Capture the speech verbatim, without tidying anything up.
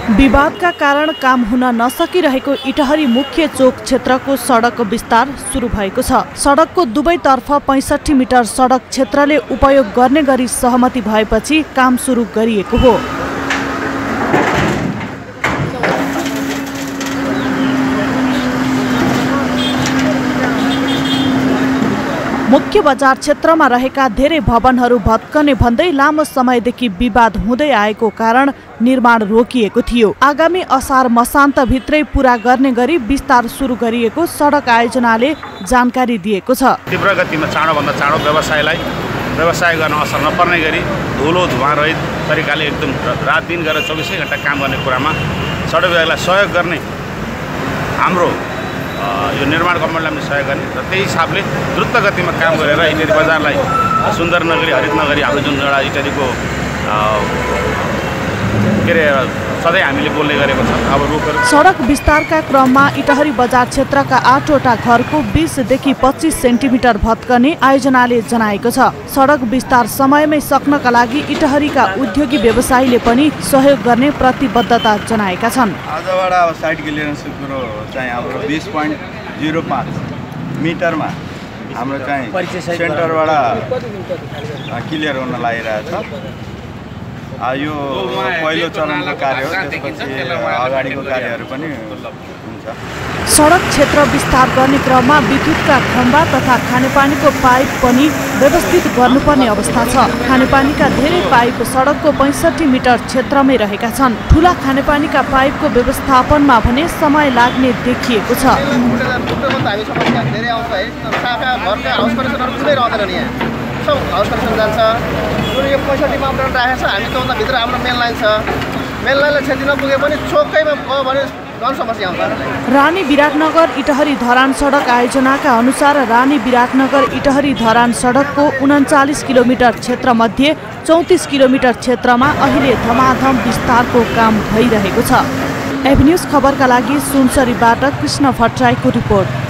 विवादका कारण काम हुन नसकिरहेको इटहरी मुख्य चोक क्षेत्रको सडक विस्तार सुरु भएको छ। सडकको दुवैतर्फ पैंसठी मिटर सडक क्षेत्रले उपयोग गर्ने गरी सहमति भएपछि काम सुरु गरिएको हो। मुख्य बजार क्षेत्रमा रहेका धेरै भवनहरू भत्कने भन्दै लामो समयदेखि विवाद हुँदै आएको कारण निर्माण रोकिएको थियो। आगामी असार मसान्त भित्रै पूरा गर्ने गरी विस्तार सुरु गरिएको सडक आयोजनाले जानकारी दिएको छ। तीव्र गतिमा चाँडोभन्दा चाँडो व्यवसायलाई व्यवसाय गर्न असर नपर्ने गरी धुलो धुवा रहित तरिकाले एकदम रात दिन गरेर चौबिसै घण्टा काम गर्ने कुरामा सडक विभागलाई सहयोग गर्ने हाम्रो यो निर्माण कम्पनीलाई पनि सहयोग गर्ने र त्यही हिसाबले द्रुत गतिमा काम गरेर इटहरी बजारलाई सुन्दर नगरी हरित नगरी हाम्रो जुन एउटा इटहरीको के अरे सधैँ हामीले बोल्ने गरेको छ अब रुखहरू। सडक विस्तारका क्रममा इटहरी बजार क्षेत्रका आठवटा घरको बीसदेखि पच्चीस सेन्टिमिटर भत्कने आयोजनाले जनाएको छ। सडक विस्तार समयमै सक्नका लागि इटहरीका उद्योगी व्यवसायीले पनि सहयोग गर्ने प्रतिबद्धता जनाएका छन्। आजबाट अब साइड क्लियरेन्सको कुरो चाहिँ हाम्रो बीस पोइन्ट जिरो पाँच मिटरमा हाम्रो चाहिँ सेन्टरबाट क्लियर हुन लागिरहेछ। यो पहिलो चरणको कार्य हो, त्यसपछि अगाडिको कार्यहरू पनि हुन्छ। सडक क्षेत्र विस्तार गर्ने क्रममा विद्युतका खम्बा तथा खानेपानीको पाइप पनि व्यवस्थित गर्नुपर्ने अवस्था छ। खानेपानीका धेरै पाइप सडकको पैंसठी मिटर क्षेत्रमै रहेका छन्। ठूला खानेपानीका पाइपको व्यवस्थापनमा भने समय लाग्ने देखिएको छ। सब हाउस कनेक्सन जान्छ। जुन यो पैँसठी मापदण्ड राखेको छ, हामी त्योभन्दा भित्र हाम्रो मेन लाइन छ। मेन लाइनलाई क्षति नपुगे पनि चोकैमा गयो भने झन् समस्या आउँछ। रानी विराटनगर इटहरी धरान सडक आयोजनाका अनुसार रानी विराटनगर इटहरी धरान सडकको उन्चालिस किलोमिटर क्षेत्रमध्ये चौतिस किलोमिटर क्षेत्रमा अहिले धमाधम विस्तारको काम भइरहेको छ। एभन्यूज खबरका लागि सुनसरीबाट कृष्ण भट्टराईको रिपोर्ट।